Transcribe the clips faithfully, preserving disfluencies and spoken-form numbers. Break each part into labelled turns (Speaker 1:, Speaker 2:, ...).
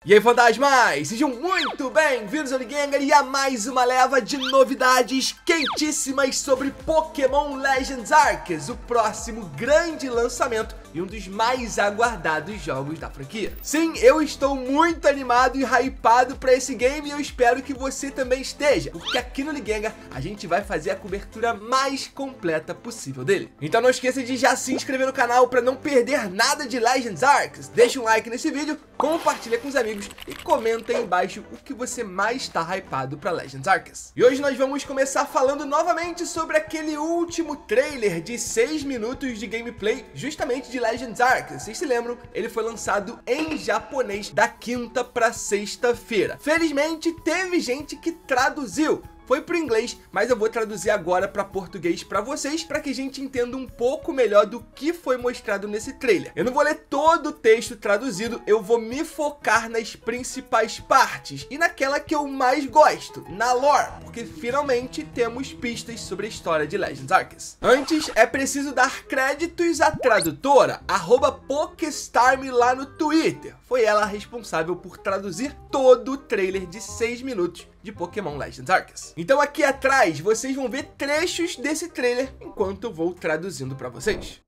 Speaker 1: E aí, fantasmas, sejam muito bem-vindos ao Ligengar e a mais uma leva de novidades quentíssimas sobre Pokémon Legends Arceus, o próximo grande lançamento e um dos mais aguardados jogos da franquia. Sim, eu estou muito animado e hypado para esse game e eu espero que você também esteja, porque aqui no Ligengar a gente vai fazer a cobertura mais completa possível dele. Então não esqueça de já se inscrever no canal para não perder nada de Legends Arceus, deixa um like nesse vídeo, compartilha com os amigos e comenta aí embaixo o que você mais está hypado para Legends Arceus. E hoje nós vamos começar falando novamente sobre aquele último trailer de seis minutos de gameplay justamente de Legends Arceus. Vocês se lembram? Ele foi lançado em japonês da quinta para sexta-feira. Felizmente teve gente que traduziu. Foi pro inglês, mas eu vou traduzir agora para português para vocês, para que a gente entenda um pouco melhor do que foi mostrado nesse trailer. Eu não vou ler todo o texto traduzido, eu vou me focar nas principais partes e naquela que eu mais gosto, na lore, porque finalmente temos pistas sobre a história de Legends Arceus. Antes, é preciso dar créditos à tradutora, arroba Pokestarm lá no Twitter. Foi ela a responsável por traduzir todo o trailer de seis minutos de Pokémon Legends Arceus. Então aqui atrás vocês vão ver trechos desse trailer enquanto eu vou traduzindo para vocês.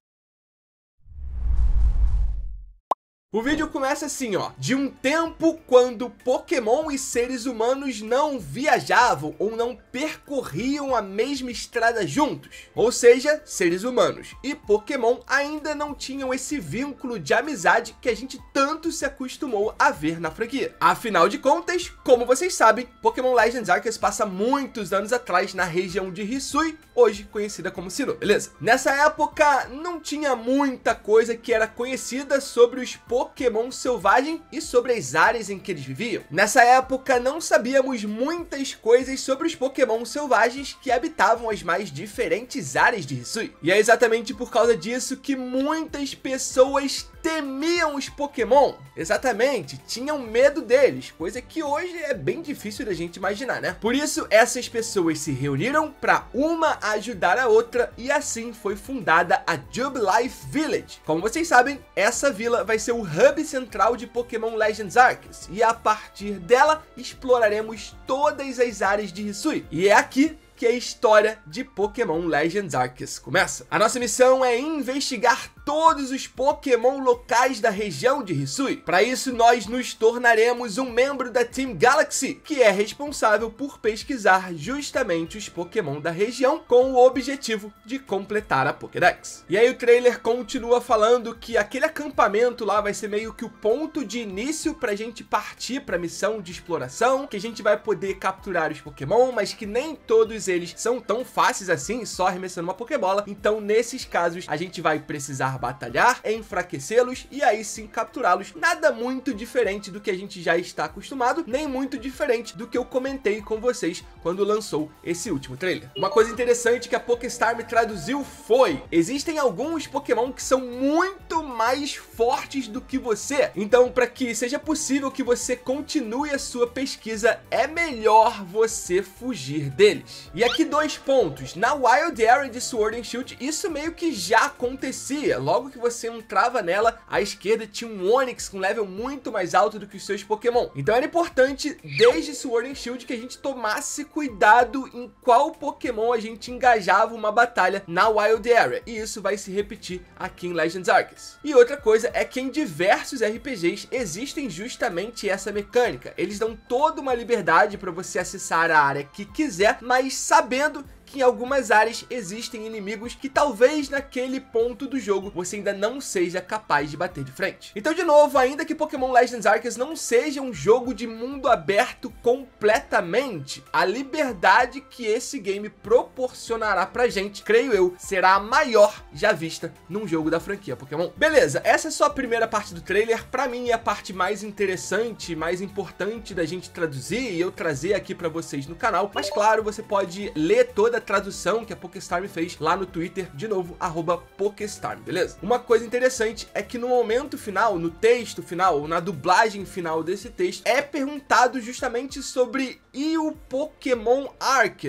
Speaker 1: O vídeo começa assim, ó. De um tempo quando Pokémon e seres humanos não viajavam ou não percorriam a mesma estrada juntos. Ou seja, seres humanos e Pokémon ainda não tinham esse vínculo de amizade que a gente tanto se acostumou a ver na franquia. Afinal de contas, como vocês sabem, Pokémon Legends Arceus passa muitos anos atrás na região de Hisui, hoje conhecida como Sinnoh, beleza? Nessa época não tinha muita coisa que era conhecida sobre os Pokémon selvagem e sobre as áreas em que eles viviam. Nessa época não sabíamos muitas coisas sobre os Pokémon selvagens que habitavam as mais diferentes áreas de Hisui. E é exatamente por causa disso que muitas pessoas temiam os Pokémon. Exatamente, tinham medo deles, coisa que hoje é bem difícil da gente imaginar, né? Por isso, essas pessoas se reuniram para uma ajudar a outra e assim foi fundada a Jubilife Village. Como vocês sabem, essa vila vai ser o hub central de Pokémon Legends Arceus e a partir dela exploraremos todas as áreas de Hisui. E é aqui que a história de Pokémon Legends Arceus começa. A nossa missão é investigar todos os Pokémon locais da região de Hisui. Para isso, nós nos tornaremos um membro da Team Galaxy, que é responsável por pesquisar justamente os Pokémon da região com o objetivo de completar a Pokédex. E aí o trailer continua falando que aquele acampamento lá vai ser meio que o ponto de início para a gente partir para a missão de exploração, que a gente vai poder capturar os Pokémon, mas que nem todos eles são tão fáceis assim, só arremessando uma Pokébola. Então, nesses casos, a gente vai precisar batalhar, enfraquecê-los e aí sim capturá-los. Nada muito diferente do que a gente já está acostumado, nem muito diferente do que eu comentei com vocês quando lançou esse último trailer. Uma coisa interessante que a Pokestarm traduziu foi: existem alguns Pokémon que são muito mais fortes do que você. Então, para que seja possível que você continue a sua pesquisa, é melhor você fugir deles. E aqui dois pontos. Na Wild Area de Sword and Shield, isso meio que já acontecia. Logo que você entrava nela, à esquerda tinha um Onix com level muito mais alto do que os seus Pokémon. Então era importante, desde Sword and Shield, que a gente tomasse cuidado em qual Pokémon a gente engajava uma batalha na Wild Area. E isso vai se repetir aqui em Legends Arceus. E outra coisa é que em diversos R P Gs existem justamente essa mecânica. Eles dão toda uma liberdade para você acessar a área que quiser, mas sabendo que em algumas áreas existem inimigos que talvez naquele ponto do jogo você ainda não seja capaz de bater de frente. Então, de novo, ainda que Pokémon Legends Arceus não seja um jogo de mundo aberto completamente, a liberdade que esse game proporcionará pra gente, creio eu, será a maior já vista num jogo da franquia Pokémon. Beleza, essa é só a primeira parte do trailer. Pra mim é a parte mais interessante, mais importante da gente traduzir e eu trazer aqui pra vocês no canal. Mas claro, você pode ler toda a tradução que a Pokestarm fez lá no Twitter, de novo, arroba Pokestarm, beleza? Uma coisa interessante é que no momento final, no texto final, ou na dublagem final desse texto, é perguntado justamente sobre e o Pokémon Arceus.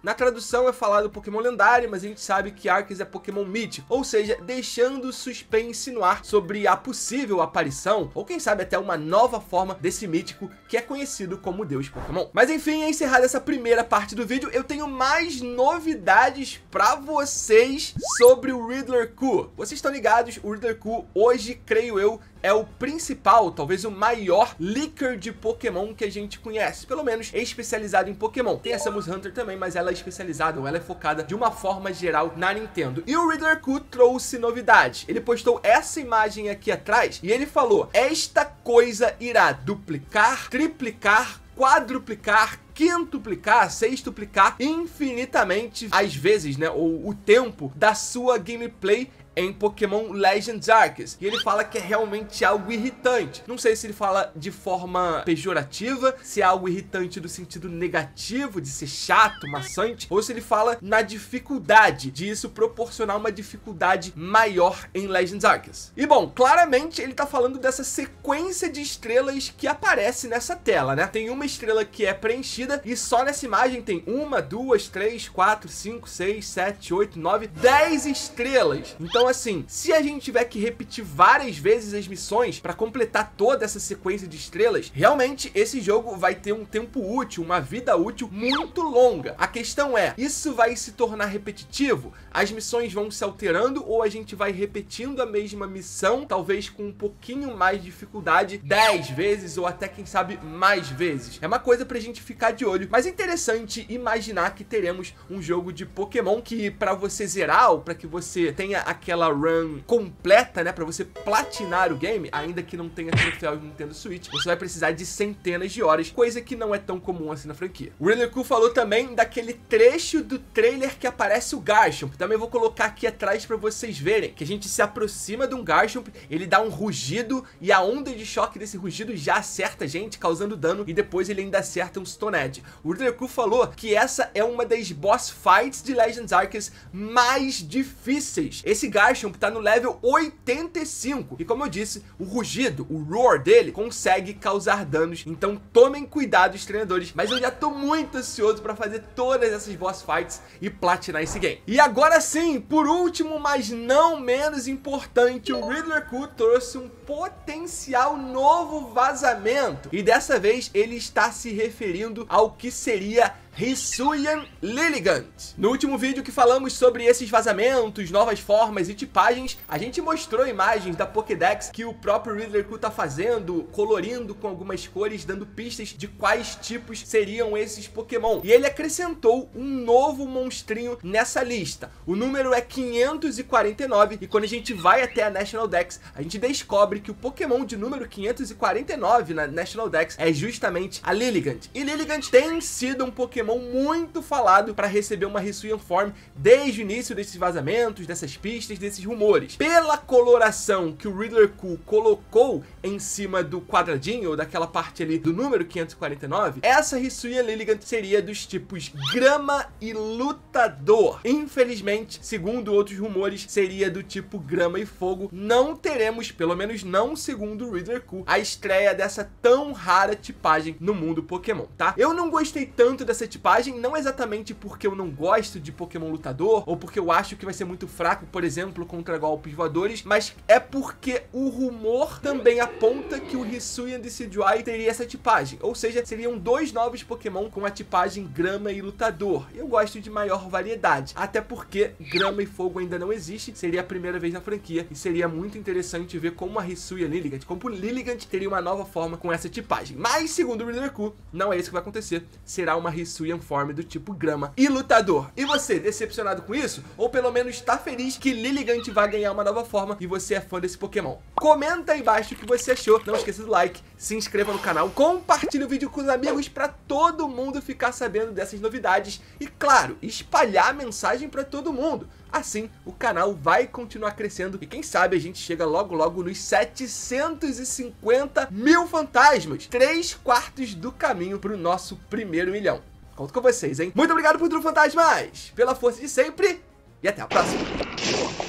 Speaker 1: Na tradução é falado Pokémon lendário, mas a gente sabe que Arceus é Pokémon mítico, ou seja, deixando suspense no ar sobre a possível aparição, ou quem sabe até uma nova forma desse mítico que é conhecido como Deus Pokémon. Mas enfim, encerrada essa primeira parte do vídeo, eu tenho mais novidades pra vocês sobre o Riddler-Ku. Vocês estão ligados, o Riddler-Ku hoje, creio eu, é o principal, talvez o maior leaker de Pokémon que a gente conhece, pelo menos é especializado em Pokémon. Tem a Samus Hunter também, mas ela é especializada, ou ela é focada de uma forma geral na Nintendo. E o Riddler-Ku trouxe novidade. Ele postou essa imagem aqui atrás e ele falou: esta coisa irá duplicar, triplicar, quadruplicar, quintuplicar, sextuplicar infinitamente às vezes, né, ou o tempo da sua gameplay em Pokémon Legends Arceus. E ele fala que é realmente algo irritante. Não sei se ele fala de forma pejorativa, se é algo irritante do sentido negativo, de ser chato, maçante, ou se ele fala na dificuldade, de isso proporcionar uma dificuldade maior em Legends Arceus. E bom, claramente ele tá falando dessa sequência de estrelas que aparece nessa tela, né? Tem uma estrela que é preenchida e só nessa imagem tem uma, duas, três, quatro, cinco, seis, sete, oito, nove, dez estrelas. Então assim, se a gente tiver que repetir várias vezes as missões para completar toda essa sequência de estrelas, realmente esse jogo vai ter um tempo útil, uma vida útil muito longa. A questão é, isso vai se tornar repetitivo? As missões vão se alterando ou a gente vai repetindo a mesma missão, talvez com um pouquinho mais de dificuldade, dez vezes ou até quem sabe mais vezes? É uma coisa pra gente ficar de olho, mas é interessante imaginar que teremos um jogo de Pokémon que para você zerar ou para que você tenha aquela run completa, né, para você platinar o game, ainda que não tenha troféu de Nintendo Switch, você vai precisar de centenas de horas, coisa que não é tão comum assim na franquia. O Riddler-Ku falou também daquele trecho do trailer que aparece o Garchomp. Também vou colocar aqui atrás para vocês verem que a gente se aproxima de um Garchomp, ele dá um rugido e a onda de choque desse rugido já acerta a gente, causando dano, e depois ele ainda acerta um Stone Edge. O Riddler-Ku falou que essa é uma das boss fights de Legends Arceus mais difíceis. Esse Garchomp tá no level oitenta e cinco e, como eu disse, o rugido, o roar dele consegue causar danos, então tomem cuidado os treinadores, mas eu já tô muito ansioso para fazer todas essas boss fights e platinar esse game. E agora sim, por último, mas não menos importante, o Riddler-Ku trouxe um potencial novo vazamento e dessa vez ele está se referindo ao que seria Hisuian Lilligant. No último vídeo que falamos sobre esses vazamentos, novas formas e tipagens, a gente mostrou imagens da Pokédex que o próprio Riddler-Ku tá fazendo, colorindo com algumas cores, dando pistas de quais tipos seriam esses Pokémon. E ele acrescentou um novo monstrinho nessa lista. O número é quinhentos e quarenta e nove e quando a gente vai até a National Dex, a gente descobre que o Pokémon de número quinhentos e quarenta e nove na National Dex é justamente a Lilligant. E Lilligant tem sido um Pokémon muito falado para receber uma Hisuian Form desde o início desses vazamentos, dessas pistas, desses rumores. Pela coloração que o Riddler-Ku colocou em cima do quadradinho, ou daquela parte ali do número quinhentos e quarenta e nove, essa Hisuian Lilligant seria dos tipos Grama e Lutador. Infelizmente, segundo outros rumores, seria do tipo Grama e Fogo. Não teremos, pelo menos não segundo o Riddler-Ku, a estreia dessa tão rara tipagem no mundo Pokémon, tá? Eu não gostei tanto dessa tipagem tipagem, não exatamente porque eu não gosto de Pokémon lutador, ou porque eu acho que vai ser muito fraco, por exemplo, contra golpes voadores, mas é porque o rumor também aponta que o Hisuian Decidueye teria essa tipagem, ou seja, seriam dois novos Pokémon com a tipagem Grama e Lutador. Eu gosto de maior variedade, até porque Grama e Fogo ainda não existe, seria a primeira vez na franquia, e seria muito interessante ver como a Hisuian Lilligant, como o Lilligant teria uma nova forma com essa tipagem. Mas, segundo o Riddler-Ku, não é isso que vai acontecer, será uma Hisuian Form do tipo Grama e Lutador. E você, decepcionado com isso? Ou pelo menos tá feliz que Lilligant vai ganhar uma nova forma e você é fã desse Pokémon? Comenta aí embaixo o que você achou, não esqueça do like, se inscreva no canal, compartilhe o vídeo com os amigos para todo mundo ficar sabendo dessas novidades e, claro, espalhar a mensagem para todo mundo. Assim, o canal vai continuar crescendo e quem sabe a gente chega logo logo nos setecentos e cinquenta mil fantasmas, três quartos do caminho para o nosso primeiro milhão. Conto com vocês, hein? Muito obrigado por tudo, fantasmas! Pela força de sempre e até a próxima!